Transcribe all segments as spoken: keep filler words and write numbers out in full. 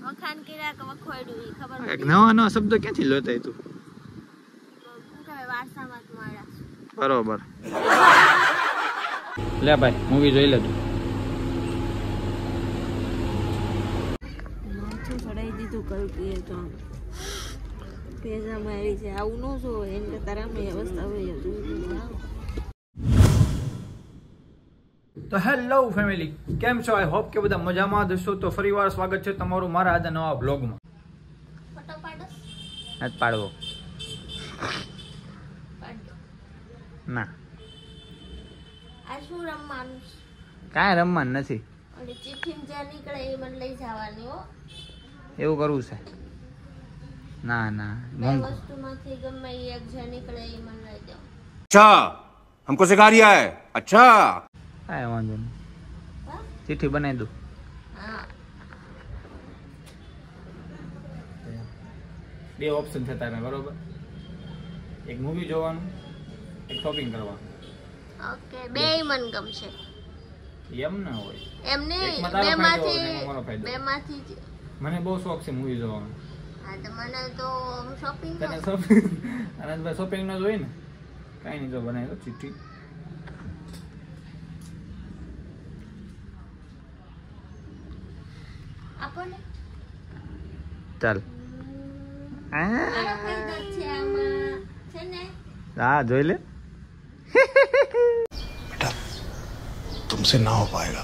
વખાણ કર્યા કે વખોડ્યું એ ખબર એક નવા નવા શબ્દ ક્યાંથી લેતા તું? વારસામાં જ મળ્યા. બરોબર. લે ભાઈ મૂવી જોઈ લે તું. માથું ચડાઈ દીધું કલ્પીએ તો પેજા મારી છે આવું ન જો એમ કે તારામાં અવસ્થા હોય જોઈ. તો હેલો ફેમિલી, કેમ છો? આઈ હોપ કે બધા મજામાં હશો. તો ફરીવાર સ્વાગત છે તમારું મારા આજના નવા બ્લોગમાં. ફોટો પાડો? નથી પાડવો. ના, આ શું રમવાનું? કાંઈ રમવાનું નથી. અને ચિઠ્ઠી જ્યાં નીકળે એ મને લઈ જવાની હો. એવું કરવું છે? ના ના, બે વસ્તુમાંથી ગમે એ એક જ્યાં નીકળે એ મને લઈ જાઓ. अच्छा हमको सिखा रिया है. अच्छा કાંઈ વાંધો નહીં, ચિઠ્ઠી બનાવી દઉં. હા, બે ઓપ્શન છે તારે, બરોબર? એક મૂવી જોવાનું, એક શોપિંગ કરવાનું. ઓકે, બેય મને ગમશે. એમ ના હોય, એમ નહીં, એકમાં તારો ફાયદો હોય ને બેમાંથી એમાં મારો ફાયદો. બેમાંથી જ. મને બહુ શોખ છે મૂવી જોવાનો. હા તો મને તો શોપિંગ તને શોપિંગ આનંદભાઈ શોપિંગ નો જોઈ ને? કાંઈ નહીં, જો બનાવી દો ચિઠ્ઠી. આપો ને. ચાલ. મારો ફાયદો છે આમાં, છે ને? હા જોઈ લે. बेटा तुमसे ना हो पाएगा.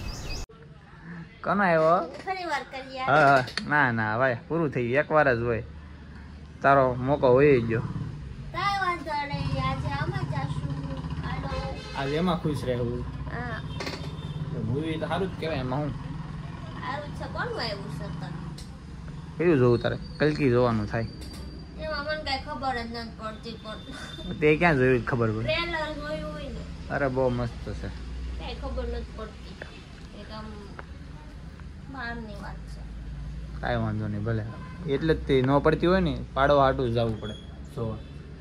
કોનો આવ્યો? ફરી વાર કરીએ. હા હા, ના ના ભાઈ, પૂરું થઈ ગયું. એક વાર જ હોય, તારો મોકો હોય ગયો. કાંઈ વાંધો નહીં, આજે આમાં જાશું. હાલો. આજે એમાં ખુશ રહેવું. હા, મૂવી તો સારું જ કહેવાય. એમાં હું સારું છે. કોનું આવ્યું છે તને? કયું જોવું તારે? કલ્કી જોવાનું થાય. એમાં મને કાંઈ ખબર જ નથી પડતી પણ તે ક્યાં જોયું ખબર પડે? ટ્રેલર જોયું હોય ને, અરે બહુ મસ્ત છે. કાંઈ ખબર નથી પડતી. એક આમ બહારની વાત છે. કાંઈ વાંધો નહીં, ભલે. એટલે જ તે ન પડતી હોય ને, પાડવા હાટું જવું પડે જોવા.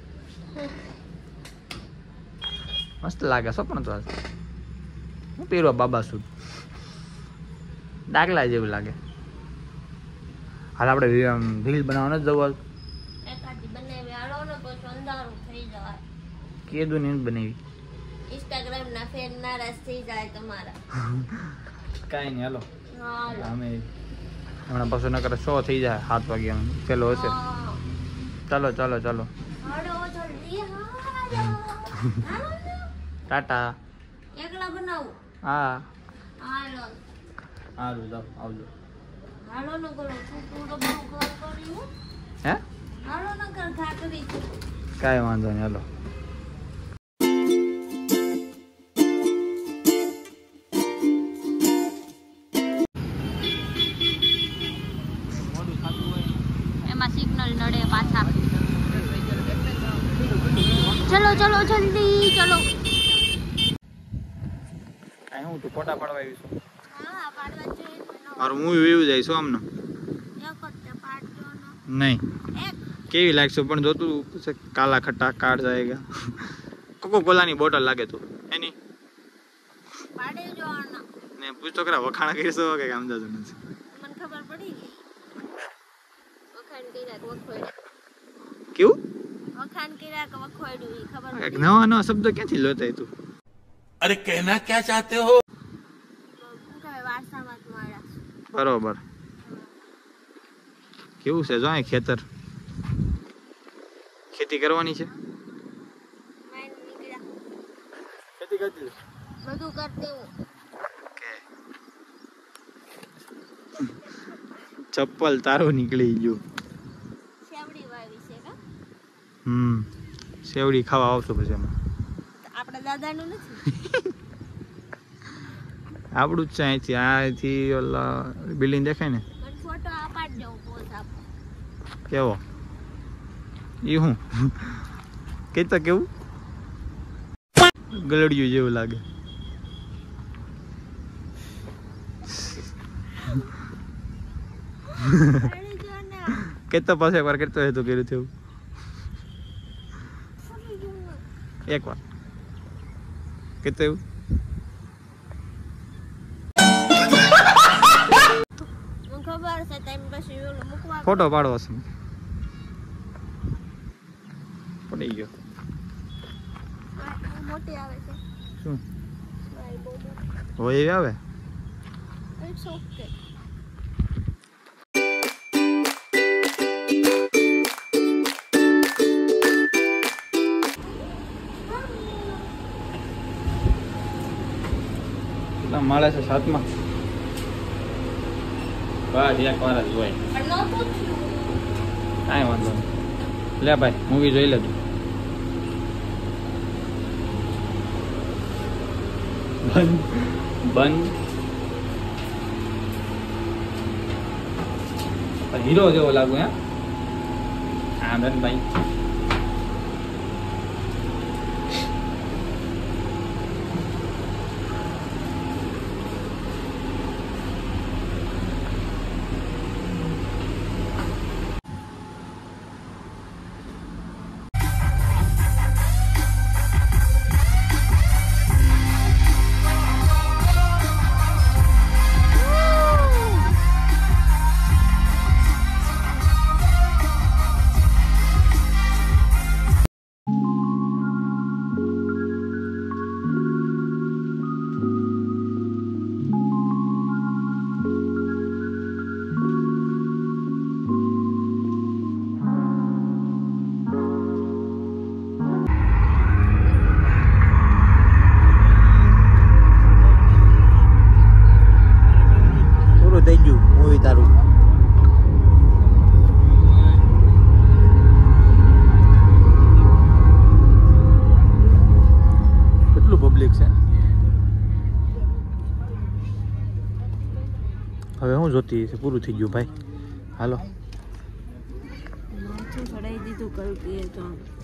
મસ્ત લાગે છો પણ તો આજ હું પહેરવા બાબા સૂટ ડાકલા જેવું લાગે. હાલ આપણે રીલ બનાવવા નથી જવું? એકાદી બનાવી હાલો ને, પછી અંધારું થઈ જાય. કીધું ને બનાવી. ઇન્સ્ટાગ્રામ ના ફેન નારાજ થઈ જાય તમારા. કાંઈ નહીં, હાલો. હાલો. અમે હમણાં પાછું ન કરે, શો થઈ જાય સાત વાગ્યા પેલો હશે. હા. ચાલો ચાલો ચાલો, હાલો જલ્દી, હાલો. હાલો ને. ટાટા. એકલા બનાવું? હા હાલો. સારું, જાઓ, આવજો. હાલો ન કરો, છૂટું તો બહુ ઘર કર્યું. હે? હાલો ન કર, ઘા કરી છે. કાંઈ વાંધો નહીં, હાલો. એમાં સિગ્નલ નડે પાછા. ચલો ચલો જલ્દી ચલો. કાંઈ હું તું ફોટા પાડવા આવી છું. હા, પાડવા જોઈએ. મારું મૂવી એવું જાય શું આમનો? એક જ પાડજો ને. નહીં, એક કેવી લાગશે પણ જોતું પછી કાલા ખટ્ટા કાઢ જાયગા. કોકો કોલાની બોટલ લાગે તું એની. પાડી જોવાનો. ને પૂછતો ખરા વખાણ કરીશું કે કામ જતું નથી. મને ખબર પડી ગઈ. વખાણ કર્યા કે વખોડ્યું. કેવું? વખાણ કર્યા કે વખોડ્યું એ ખબર કંઈક પડી. નવા નવા શબ્દ ક્યાંથી લેતા તું? अरे कहना क्या चाहते हो? શું કહેવાય, વારસામાં જ મળ્યા. બરોબર. કેવું છે જો અહીં ખેતર? ખેતી કરવાની છે? માઇન્ડ નીકળ્યા. ખેતી કરતી બધું કરતી હું. ચપ્પલ તારું નીકળી ગયું. શેવડી વાવી છે કા? હમ, સેવડી ખાવા આવશો પછી એમાં. આપણા દાદાનું નથી. આપણું જ છે અહીંથી. અહીંથી ઓલા બિલ્ડિંગ દેખાય ને? મને ફોટો પાડજો, હું પોઝ આપું. કેવો? એ હું કહેતા કેવું ગલડિયું જેવું લાગે. પાડી જો ને. કહેતા પાસે એકવાર કરતો હોય તો કર્યું થયું. પાડી જો ને. એકવાર કહેતો એવું. મને ખબર છે થાય ટાઈમ પછી ઓલું મૂકવા ફોટો પાડવો છે પડી ગયો મોટી આવે છે શું સ્માઈલ બહુ હોય એવી આવે ઇટ્સ ઓકે મળે છે સાતમાં બસ એક વાર જ હોય પણ ન પૂછ્યું કાંઈ વાંધો નહીં લે ભાઈ મૂવી જોઈ લેજો બંધ બંધ હીરો જેવો લાગુ હે આનંદભાઈ થઈ ગયું મૂવી તારું કેટલું પબ્લિક છે હવે હું જોતી છે પૂરું થઈ ગયું ભાઈ હાલો માથું ચડાવી દીધું કલ્પીએ તો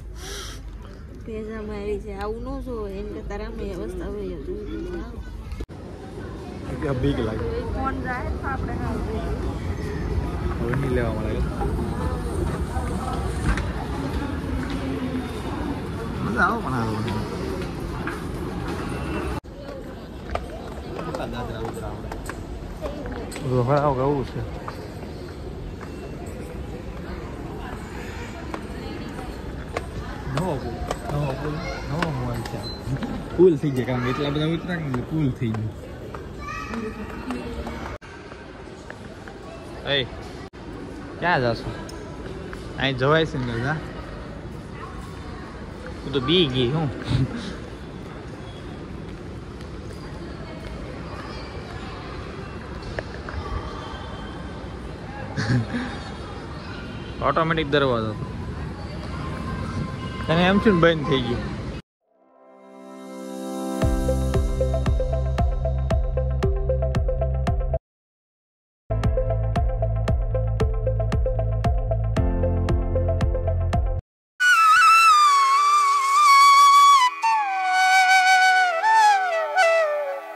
પેજા મારી છે આવું ન જો એને તારામની અવસ્થા હોય કે બીક લાગે ફોન જાય તો આપણે હવે નહીં લેવા મળે મજા આવો પણ હાલો રોહડાઓ કેવું છે નવો પુલ નવો પુલ નવો મોલ છે પુલ થઈ ગયા કારણ કે એટલા બધા ઉતરાણ પુલ થઈ ગયું એ ક્યાં જશો અહીં જવાય છે ને જા હું તો બી ગઈ હું ઓટોમેટિક દરવાજો તને એમ છે ને બંધ થઈ ગયું